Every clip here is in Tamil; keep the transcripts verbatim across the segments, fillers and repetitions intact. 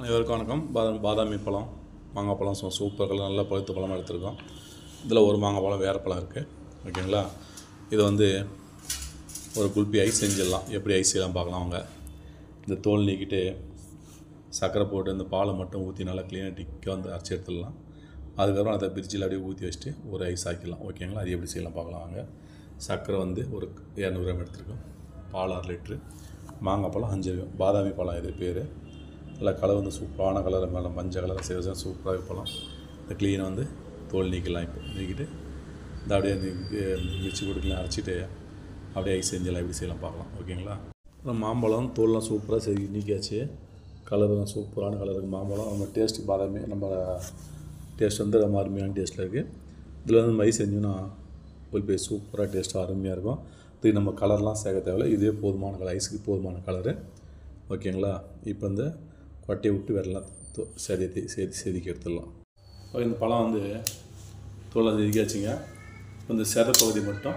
அனைவருக்கும் வணக்கம். பாதாம் பாதாமி பழம், மாங்காய் பழம் சூ சூப்பர் கலர் நல்ல பழுத்த பழமாக எடுத்துருக்கோம். இதில் ஒரு மாங்காய் பழம் வேறு பழம் இருக்குது. ஓகேங்களா? இது வந்து ஒரு குல்பி ஐஸ் செஞ்சிடலாம். எப்படி ஐஸ் செய்யலாம் பார்க்கலாம். அவங்க இந்த தோல் நீக்கிட்டு சர்க்கரை போட்டு இந்த பாலை மட்டும் ஊற்றி நல்லா க்ளீனாக டிக்காக வந்து அரைச்சி எடுத்துடலாம். அதுக்கப்புறம் அதை பிரிட்ஜில் அப்படியே ஊற்றி வச்சுட்டு ஒரு ஐஸ் ஆக்கிடலாம். ஓகேங்களா? அது எப்படி செய்யலாம் பார்க்கலாம். வாங்க. சர்க்கரை வந்து ஒரு இரநூறு கிராம் எடுத்துருக்கோம். பால் அரை லிட்ரு, மாங்காய் பழம் அஞ்சு இருக்கும். பாதாமி பழம் இது பேர். நல்லா கலர் வந்து சூப்பரான கலர், மேலே மஞ்சள் கலர் செய்ய சூப்பராக பழம். இந்த க்ளீனை வந்து தோல் நீக்கலாம். இப்போ நீக்கிட்டு இந்த அப்படியே மிக்சி கொடுக்கலாம், அரைச்சிட்டு அப்படியே ஐஸ் செஞ்சலாம். எப்படி செய்யலாம் பார்க்கலாம். ஓகேங்களா? அப்புறம் மாம்பழம் தோல்லாம் சூப்பராக சரி நீக்கியாச்சு. கலர் சூப்பரான கலருக்கு மாம்பழம். நம்ம டேஸ்ட்டு பாதாமி நம்ம டேஸ்ட் வந்து ரொம்ப அருமையான டேஸ்ட்டில் இருக்குது. இதில் வந்து நம்ம ஐஸ் செஞ்சோன்னா ஒரு பேர் சூப்பராக டேஸ்ட்டாக அருமையாக இருக்கும். இதுக்கு நம்ம கலர்லாம் சேர்க்க தேவையில்லை. இதே போதுமான கலர், ஐஸுக்கு போதுமான கலரு. ஓகேங்களா? இப்போ வந்து கொட்டையை விட்டு வரலாம், செதி செதி செதுக்கி எடுத்துடலாம். ஓகே, இந்த பழம் வந்து தோலை செதுக்கியாச்சுங்க. இந்த செத பகுதி மட்டும்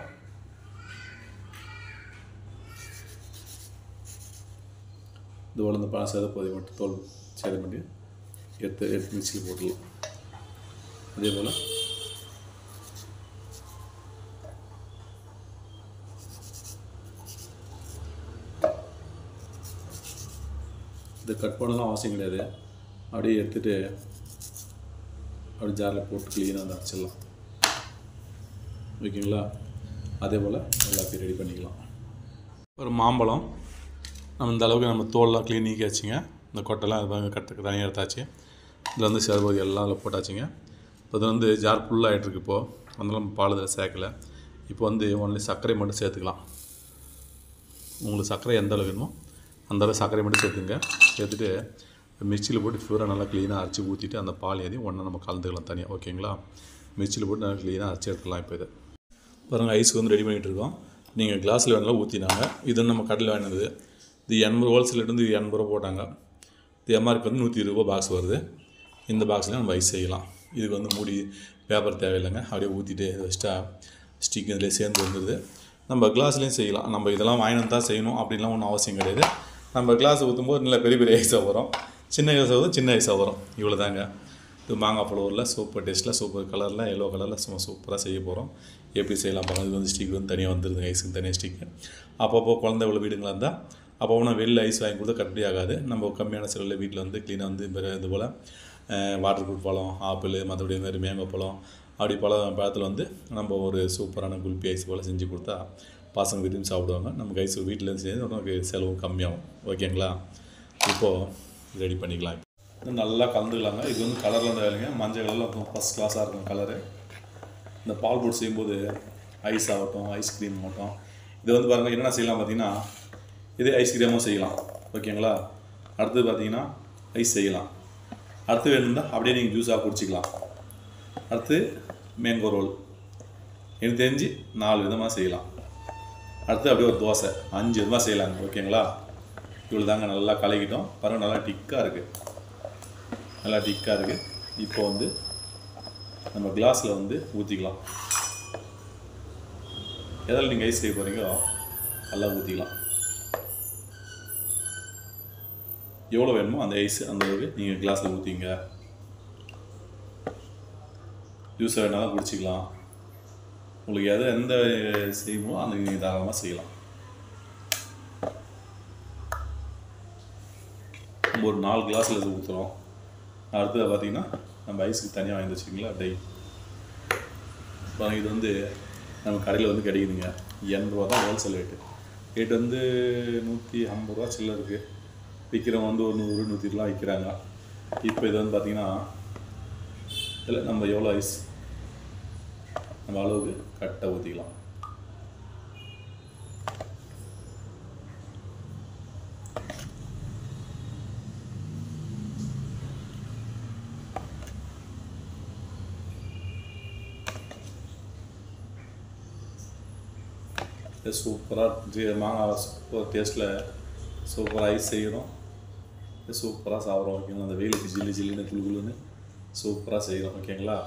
இந்த உலர்ந்த பழம் செத பகுதி மட்டும் தோல் சேதம் பண்ணி எடுத்து எடுத்து மிக்சியில் போட்டுடலாம். அதே போல் இது கட் பண்ணலாம் அவசியம் கிடையாது. அப்படியே எடுத்துகிட்டு அப்படியே ஜாரில் போட்டு க்ளீனாக வந்து அரைச்சிடலாம். ஓகேங்களா? அதே போல் எல்லாத்தையும் ரெடி பண்ணிக்கலாம். ஒரு மாம்பழம் நம்ம இந்த அளவுக்கு நம்ம தோல்லாம் க்ளீன் நீக்கியாச்சுங்க. இந்த கொட்டைலாம் அது கட்டுக்கு தனியாக எடுத்தாச்சு. இதில் வந்து சேர்போது எல்லாம் அதில் போட்டாச்சுங்க. இப்போ இது வந்து ஜார் ஃபுல்லாகிட்டுருக்கு. இப்போது அதனால நம்ம பால் இதில் சேர்க்கலை. இப்போ வந்து ஒன்லி சர்க்கரை மட்டும் சேர்த்துக்கலாம். உங்களுக்கு சர்க்கரை எந்த அளவுக்கு வேணுமோ அந்த அளவு சர்க்கரை மட்டும் சேர்த்துங்க. சேர்த்துட்டு மிக்சியில் போட்டு ஃபியூராக நல்லா க்ளீனாக அரைச்சி ஊற்றிட்டு அந்த பால் எதையும் ஒன்றா நம்ம கலந்துக்கலாம் தனியாக. ஓகேங்களா? மிக்சியில் போட்டு நல்லா க்ளீனாக அரைச்சி எடுத்துக்கலாம். இப்போ இது பாருங்கள், ஐஸுக்கு வந்து ரெடி பண்ணிகிட்டு இருக்கோம். நீங்கள் கிளாஸில் வேணாலும் ஊற்றினாங்க. இது நம்ம கடையில் வாங்கினது. இது எண்பது ஹோல்சேல் வந்து எண்பது ரூபா போட்டாங்க. இது எம்ஆர்பி வந்து நூற்றி இருபது ரூபா பாக்ஸ் வருது. இந்த பாக்ஸில் நம்ம ஐஸ் செய்யலாம். இதுக்கு வந்து மூடி பேப்பர் தேவையில்லைங்க. அப்படியே ஊற்றிட்டு வச்சுட்டா ஸ்டிக் இதிலே சேர்ந்து வந்துடுது. நம்ம கிளாஸ்லேயும் செய்யலாம். நம்ம இதெல்லாம் வாங்கினு தான் செய்யணும் அப்படின்லாம் ஒன்றும் அவசியம் கிடையாது. நம்ம கிளாஸ் ஊற்றும்போது நல்ல பெரிய பெரிய ஐஸாக வரும், சின்ன ஐஸாக வரும், சின்ன ஐஸாக வரும். இவ்வளோ தாங்க. இது மாங்காய் ஃப்ளவரில் சூப்பர் டேஸ்ட்டில் சூப்பர் கலரில் எல்லோ கலரில் சும்மா சூப்பராக செய்ய போகிறோம். எப்படி செய்யலாம் பாருங்கள். இது வந்து ஸ்டிக் வந்து தனியாக வந்துடுது, ஐஸுக்கு தனியாக ஸ்டிக்கு. அப்பப்போ குழந்தை இவ்வளோ வீடுங்களாக இருந்தால் அப்போ நான் வெளில ஐஸ் வாங்கி கொடுத்தா கட்டி ஆகாது. நம்ம கம்மியான செலவில் வீட்டில் வந்து க்ளீனாக வந்து இது போல் வாட்டர் ப்ரூஃப் பழம், ஆப்பிள், மற்றபடி இந்த மாதிரி மேங்கோ பழம், அப்படி பழம் பழத்தில் வந்து நம்ம ஒரு சூப்பரான குல்பி ஐஸ் போல் செஞ்சு கொடுத்தா பசங்க விரும்பி சாப்பிடுவாங்க. நமக்கு ஐஸ் வீட்டிலேருந்து செஞ்சு நமக்கு செலவு கம்மியாகும். ஓகேங்களா? இப்போது ரெடி பண்ணிக்கலாம். இது நல்லா கலந்துக்கலாங்க. இது வந்து கலரில் இருந்தால் இல்லைங்க, மஞ்சள் கலரில் ஃபஸ்ட் கிளாஸாக இருக்கும் கலரு. இந்த பால் போட்டு செய்யும்போது ஐஸ் ஆகட்டும், ஐஸ்கிரீம் ஆகட்டும், இது வந்து பாருங்கள் என்னென்ன செய்யலாம் பார்த்தீங்கன்னா, இதே ஐஸ்கிரீமும் செய்யலாம். ஓகேங்களா? அடுத்தது பார்த்தீங்கன்னா ஐஸ் செய்யலாம். அடுத்து வேணும்னா அப்படியே நீங்கள் ஜூஸாக குடிச்சிக்கலாம். அடுத்து மேங்கோ ரோல், எனக்கு தெரிஞ்சு நாலு விதமாக செய்யலாம். அடுத்து அப்படியே ஒரு தோசை, அஞ்சு விதமாக செய்யலாங்க. ஓகேங்களா? இவ்வளோ தாங்க. நல்லா கலக்கிட்டோம் பாருங்கள். நல்லா டிக்காக இருக்குது, நல்லா டிக்காக இருக்குது. இப்போ வந்து நம்ம கிளாஸில் வந்து ஊற்றிக்கலாம். எதில் நீங்கள் ஐஸ் செய்ய போகிறீங்களோ நல்லா ஊற்றிக்கலாம். எவ்வளோ வேணுமோ அந்த ஐஸ் அந்த அளவுக்கு நீங்கள் கிளாஸில் ஊற்றிங்க. ஜூஸை வேணாலும் குடிச்சிக்கலாம். உங்களுக்கு எதை எந்த செய்யுமோ அந்த நீங்கள் தாராளமாக செய்யலாம். நம்ம ஒரு நாலு கிளாஸில் ஊற்றுறோம். அடுத்தது பார்த்திங்கன்னா நம்ம ஐஸுக்கு தனியாக வாங்கி வச்சுக்கிங்களா டை. இது வந்து நம்ம கடையில் வந்து கிடைக்குதுங்க. எண்பது ரூபா தான் ஹோல்சேல் ரேட்டு. ரேட்டு வந்து நூற்றி ஐம்பது ரூபா சில்லர் இருக்குது. விற்கிறவங்க வந்து ஒரு நூறு நூற்றி இருபதுலாம் விற்கிறாங்க. இப்போ இது வந்து பார்த்திங்கன்னா இதில் நம்ம எவ்வளோ ஐஸ் நம்ம அளவுக்கு கரெக்டாக ஊற்றிக்கலாம். சூப்பராக மாங்காய் சூப்பர் டேஸ்ட்டில் சூப்பராக ஐஸ் செய்கிறோம். சூப்பராக சாப்பிட்றோம். ஓகேங்களா? அந்த வெயிலுக்கு ஜில்லு ஜில்லுன்னு குழு குழுன்னு சூப்பராக செய்கிறோம். ஓகேங்களா?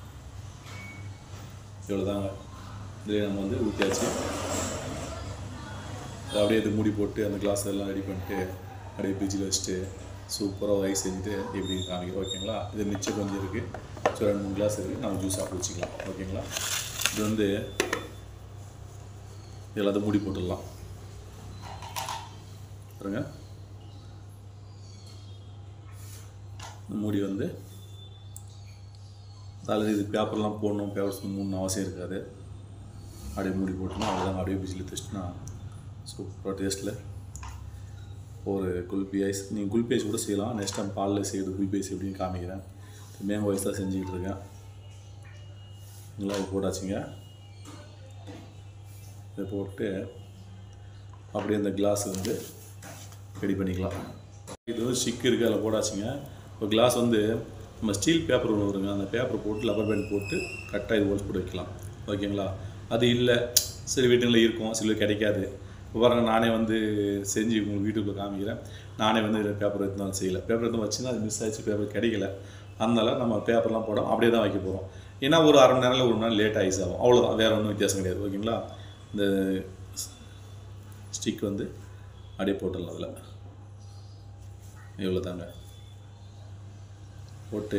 இவ்வளோ தாங்க. இதில் நம்ம வந்து ஊற்றியாச்சு. அப்படியே இது மூடி போட்டு அந்த கிளாஸ் எல்லாம் ரெடி பண்ணிட்டு அப்படியே ஃப்ரிட்ஜில் வச்சுட்டு சூப்பராக ஐஸ் செஞ்சுட்டு எப்படி காமிக்கிறோம் ஓகேங்களா. இது மிச்சம் கொஞ்சம் இருக்குது, ஸோ ரெண்டு மூணு கிளாஸ் இருக்குது, நம்ம ஜூஸ் சாப்பிட்டு வச்சுக்கலாம் ஓகேங்களா. இது வந்து எல்லாத்தையும் மூடி போட்டுடலாம் பாருங்க. மூடி வந்து அதில் இது பேப்பர்லாம் போடணும், பேப்பர்ஸ் மூணு அவசியம் இருக்காது. அப்படியே மூடி போட்டோம்னா அவ்வளோதாங்க. அப்படியே பிஜில் தச்சுன்னா சூப்பராக டேஸ்ட்டில் ஒரு குல்பி ஐஸ். நீங்கள் குல்பி ஐஸ் கூட செய்யலாம். நெக்ஸ்ட் டைம் பாலில் செய்கிறது குல்பி ஐஸ் எப்படின்னு காமிக்கிறேன். மேங்கோ ஐஸ் தான் செஞ்சுக்கிட்டு இருக்கேன். நல்லா இது போட்டாச்சுங்க. இதை போட்டு அப்படியே இந்த கிளாஸ் வந்து ரெடி பண்ணிக்கலாம். இது வந்து ஸ்டிக் இருக்குது, அதில் போட்டாச்சுங்க. இப்போ கிளாஸ் வந்து நம்ம ஸ்டீல் பேப்பர் ஒன்று வருங்க, அந்த பேப்பர் போட்டு லப்பர் பேண்ட் போட்டு கரெக்டாக இது ஹோல்ஸ் போட்டு வைக்கலாம் ஓகேங்களா. அது இல்லை சில வீட்டுங்களில் இருக்கும், சில கிடைக்காது. இப்போ பாருங்கள், நானே வந்து செஞ்சு உங்கள் வீட்டுக்குள்ளே காமிக்கிறேன். நானே வந்து பேப்பர் எடுத்துனாலும் செய்யலை. பேப்பர் எடுத்து வச்சுன்னா அது மிஸ் ஆகிடுச்சு, பேப்பர் கிடைக்கல. அதனால நம்ம பேப்பர்லாம் போட அப்படியே தான் வைக்க போகிறோம். ஏன்னா ஒரு அரை மணி நேரம் ஒரு மணி நேரம் லேட் ஐஸ் ஆகும், அவ்வளோதான், வேறு ஒன்றும் வித்தியாசம் கிடையாது ஓகேங்களா. இந்த ஸ்டிக் வந்து அப்படியே போட்டுடலாம். அதில் இவ்வளோ தாங்க போட்டு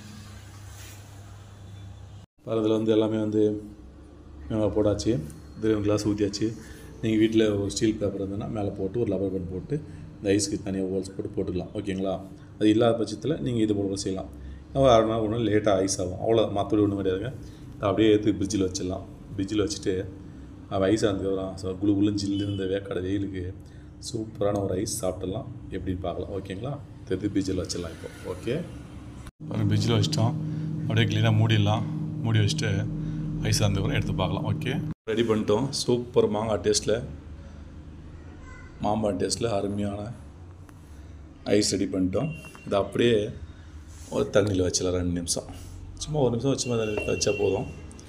அதில் வந்து எல்லாமே வந்து போட்டாச்சு. இது கிளாஸ் ஊற்றியாச்சு. நீங்கள் வீட்டில் ஒரு ஸ்டீல் பேப்பர் இருந்ததுன்னா மேலே போட்டு ஒரு லப்பர் பேண்ட் போட்டு இந்த ஐஸ்க்கு தனியாக ஹோல்ஸ் போட்டு போட்டுக்கலாம் ஓகேங்களா. அது இல்லாத பட்சத்தில் நீங்கள் இது போல செய்யலாம். ஒரு அரை நாள் ஒன்று லேட்டாக ஐஸ் ஆகும், அவ்வளோ, மற்றபடி ஒன்றும் கிடையாதுங்க. அப்படியே எடுத்து ஃப்ரிட்ஜில் வச்சிடலாம். ஃப்ரிட்ஜில் வச்சுட்டு அது ஐஸ் ஆனதுக்கப்புறம் ஸோ குழு குழு ஜில்லு இந்த வேக்காடு வெயிலுக்கு சூப்பரான ஒரு ஐஸ் சாப்பிட்றலாம். எப்படின்னு பார்க்கலாம் ஓகேங்களா. எடுத்து ஃப்ரிட்ஜில் வச்சிடலாம். இப்போ ஓகே ஃப்ரிட்ஜில் வச்சிட்டோம். அப்படியே க்ளீனாக மூடிடலாம். மூடி வச்சுட்டு ஐஸ் ஆனதுக்கப்புறம் எடுத்து பார்க்கலாம். ஓகே ரெடி பண்ணிட்டோம். சூப்பர் மாங்காய் டேஸ்ட்டில், மாம்பழம் டேஸ்ட்டில் அருமையான ஐஸ் ரெடி பண்ணிட்டோம். இது அப்படியே ஒரு தண்ணியில் வச்சிடலாம். ரெண்டு நிமிஷம் சும்மா ஒரு நிமிஷம் வச்சுமா வச்சா போதும்.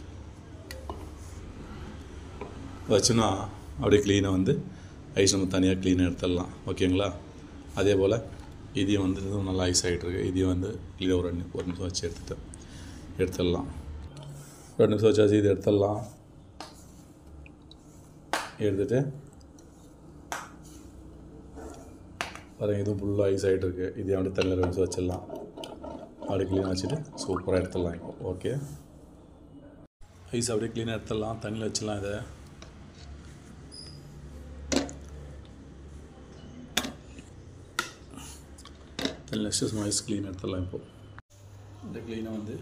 வச்சுன்னா அப்படியே க்ளீனாக வந்து ஐஸ் நம்ம தனியாக க்ளீனாக எடுத்துடலாம் ஓகேங்களா. அதே போல் இதையும் வந்து நல்லா ஐஸ் ஆகிட்டுருக்கு. இதையும் வந்து க்ளீனாக ஒரு ரெண்டு ஒரு நிமிஷம் வச்சு எடுத்துட்டு எடுத்துடலாம். ரெண்டு நிமிஷம் வச்சாச்சு, இது எடுத்துடலாம். எடுத்துகிட்டு பாருங்கள், இதுவும் ஃபுல்லாக ஐஸ் ஆகிட்டுருக்கு. இதையும் அப்படியே தண்ணியில் ரெண்டு நிமிஷம் வச்சிடலாம். அப்படியே க்ளீனாக வச்சுட்டு சூப்பராக எடுத்துடலாம். இப்போ ஓகே ஐஸ் அப்படியே க்ளீனாக எடுத்துடலாம். தண்ணியில் வச்சிடலாம். இதை தண்ணியில் வச்சு சும்மா ஐஸ் க்ளீனாக எடுத்துடலாம். இப்போது இந்த க்ளீனாக வந்து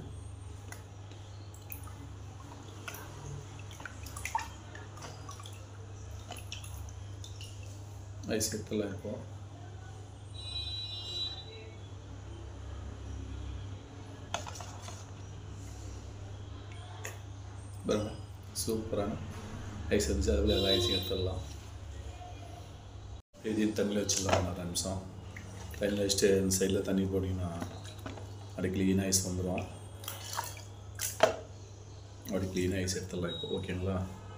ஐஸ் எடுத்துடலாம். இப்போது பாருங்கள், சூப்பரான ஐஸ் இருந்துச்சு. அதுக்குள்ளே எல்லா ஐஸையும் எடுத்துடலாம். இதையும் தண்ணியில் வச்சிடலாம். ரெண்டு நிமிஷம் தண்ணியில் வச்சுட்டு இந்த சைடில் தண்ணி போட்டிங்கன்னா அப்படி க்ளீனாக ஐஸ் வந்துடும். அப்படி க்ளீனாக ஐஸ் எடுத்துடலாம். இப்போ ஓகேங்களா.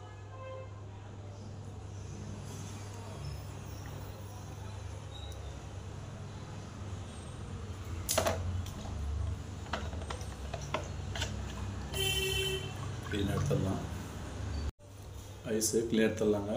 க்ளீனாக எடுத்துடலாம். ஐஸு க்ளீனாக எடுத்துடலாங்க.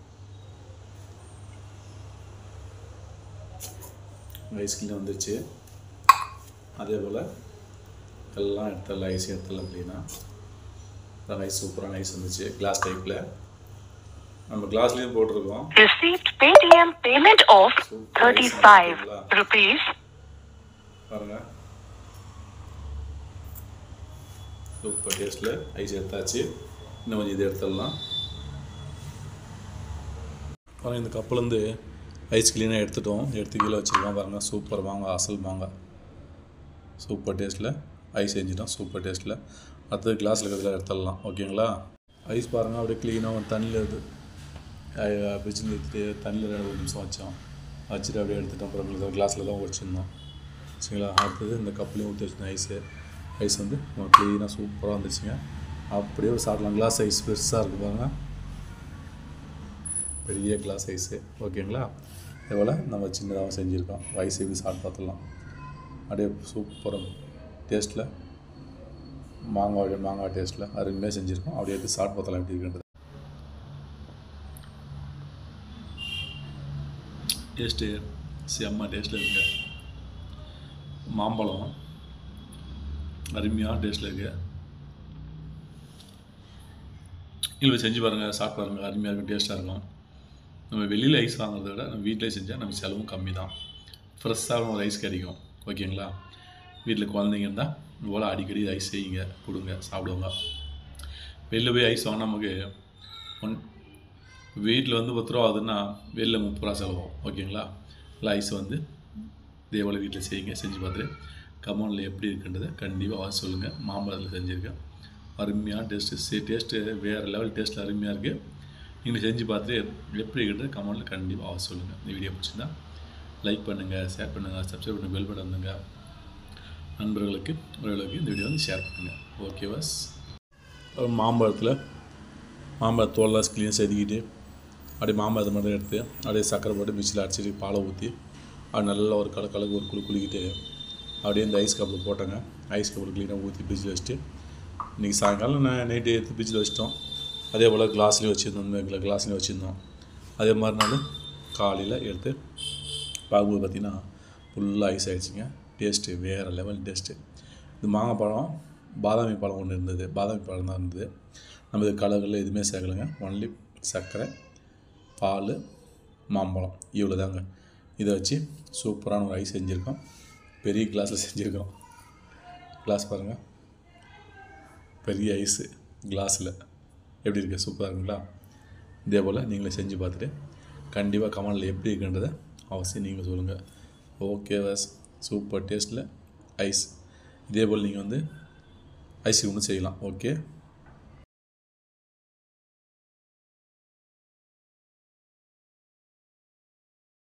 ஐஸ் க்ளீனாக வந்துடுச்சு. அதே போல் எல்லாம் எடுத்துடலாம். ஐஸ் எடுத்துடலாம் க்ளீனாக. அதான் ஐஸ் சூப்பரான ஐஸ் வந்துச்சு. கிளாஸ் டைப்பில் நம்ம கிளாஸ்லேயும் போட்டிருக்கோம். Received Paytm payment of thirty-five rupees. பாருங்கள், சூப்பர் டேஸ்ட்டில் ஐஸ் எடுத்தாச்சு. இன்னும் கொஞ்சம் இது எடுத்துடலாம். பாருங்கள், இந்த கப்புலேருந்து ஐஸ் க்ளீனாக எடுத்துட்டோம். எடுத்து கீழே வச்சுருக்கோம். பாருங்கள், சூப்பர் மாங்காய், அசல் மாங்காய், சூப்பர் டேஸ்ட்டில் ஐஸ் செஞ்சிட்டோம். சூப்பர் டேஸ்ட்டில் அடுத்தது கிளாஸில் இருக்கிறதுல எடுத்துடலாம். ஓகேங்களா. ஐஸ் பாருங்கள், அப்படியே க்ளீனாக தண்ணியில் இது ஃப்ரிட்ஜில் எடுத்துகிட்டு தண்ணியில் ரெண்டு ஒரு நிமிஷம் வச்சோம். வச்சுட்டு அப்படியே எடுத்துட்டோம். அப்புறம் கிளாஸில் தான் வச்சுருந்தோம். சரிங்களா. அடுத்தது இந்த கப்லேயும் ஊற்றி வச்சுருந்தோம். ஐஸு ஐஸ் வந்து க்ளீனாக சூப்பராக வந்துச்சுங்க. அப்படியே ஒரு சாப்பிட்லாம். கிளாஸ் ஐஸ் பெருசாக இருக்குது பாருங்கள், பெரிய கிளாஸ் ஐஸு. ஓகேங்களா. இதேபோல் நம்ம சின்னதாக செஞ்சுருக்கோம். ஐஸ் எப்படி சாப்பிட்டு பார்த்துடலாம். அப்படியே சூப்பராக டேஸ்ட்டில் மாங்காய் மாங்காய் டேஸ்ட்டில் அருமையாக செஞ்சுருக்கோம். அப்படியே எடுத்து சாப்பிட்டு பார்த்தலாம் எப்படி இருக்குன்றது. டேஸ்ட்டு செம்ம டேஸ்ட்டில் இருக்குங்க. மாம்பழம் அருமையான டேஸ்ட்டில் இருக்குது. இல்லை செஞ்சு பாருங்கள், சாப்பிட்டு பாருங்கள், அருமையாக இருக்கும், டேஸ்ட்டாக இருக்கும். நம்ம வெளியில் ஐஸ் வாங்குறத விட நம்ம வீட்டிலே செஞ்சால் நம்ம செலவும் கம்மி தான். ஃப்ரெஷ்ஷாக ஒரு ஐஸ் கிடைக்கும். ஓகேங்களா? வீட்டில் குழந்தைங்க இருந்தால் இவ்வளோ அடிக்கடி ஐஸ் செய்யுங்க, கொடுங்க, சாப்பிடுவாங்க. வெளியில் போய் ஐஸ் வாங்கினா நமக்கு ஒன் வீட்டில் வந்து பத்து ரூபா ஆகுதுன்னா வெளியில் முப்பது ரூபா செலவும். ஓகேங்களா? இல்லை ஐஸ் வந்து இதே போல் வீட்டில் செய்யுங்க. செஞ்சு பார்த்துட்டு கமெண்டில் எப்படி இருக்குன்றதை கண்டிப்பாக வாசி சொல்லுங்கள். மாம்பழத்தில் செஞ்சுருக்கேன், அருமையான டேஸ்ட்டு. சே டேஸ்ட்டு வேறு லெவல் டேஸ்ட்டில் அருமையாக இருக்குது. நீங்கள் செஞ்சு பார்த்துட்டு எப்படி இருக்கிறது கமெண்டில் கண்டிப்பாக வாசி சொல்லுங்கள். இந்த வீடியோ பிடிச்சிருந்தா லைக் பண்ணுங்கள், ஷேர் பண்ணுங்கள், சப்ஸ்கிரைப் பண்ணுங்கள், பெல் பட்டன் வந்துங்க. நண்பர்களுக்கு உறவுகளுக்கு இந்த வீடியோ வந்து ஷேர் பண்ணுங்கள். Okay was. மாம்பழத்தில் மாம்பழ தோல்லாம் க்ளீனாக செதுக்கிட்டு அப்படியே மாம்பழத்தை மட்டும் எடுத்து அப்படியே சக்கரை போட்டு மிக்சியில் அடிச்சிட்டு பாலை ஊற்றி அது நல்லா ஒரு கல கலக்கு ஒரு குழு குளிக்கிட்டு அப்படியே இந்த ஐஸ் கப்பில் போட்டோங்க. ஐஸ் கப்பில் க்ளீனாக ஊற்றி ஃப்ரிட்ஜில் வச்சுட்டு இன்றைக்கி சாயங்காலம் நான் நைட்டு எடுத்து ஃப்ரிட்ஜில் வச்சிட்டோம். அதே போல் கிளாஸ்லேயும் வச்சுருந்தோம், இந்த கிளாஸ்லேயும் வச்சுருந்தோம். அதே மாதிரினாலும் காலையில் எடுத்து பார்க்கும்போது பார்த்திங்கன்னா ஃபுல்லாக ஐஸ் ஆகிடுச்சிங்க. டேஸ்ட்டு வேறு லெவல் டேஸ்ட்டு. இது மாங்காய் பழம், பாதாமி பழம் ஒன்று இருந்தது, பாதாமி பழம் தான் இருந்தது. நம்ம இது கலரில் எதுவுமே சேர்க்கலைங்க. ஒன்லி சர்க்கரை, பால், மாம்பழம், இவ்வளோ தாங்க. இதை வச்சு சூப்பரான ஒரு ஐஸ் செஞ்சுருக்கோம். பெரிய கிளாஸில் செஞ்சுருக்கோம். கிளாஸ் பாருங்கள், பெரிய ஐஸு கிளாஸில் எப்படி இருக்குது, சூப்பராக இருக்குங்களா? இதே போல் நீங்களே செஞ்சு பார்த்துட்டு கண்டிப்பாக கமெண்டில் எப்படி இருக்குன்றதை அவசியம் நீங்கள் சொல்லுங்கள். ஓகே வாஸ், சூப்பர் டேஸ்ட்டில் ஐஸ். இதே போல் நீங்கள் வந்து ஐஸ் ஒன்று செய்யலாம். ஓகே.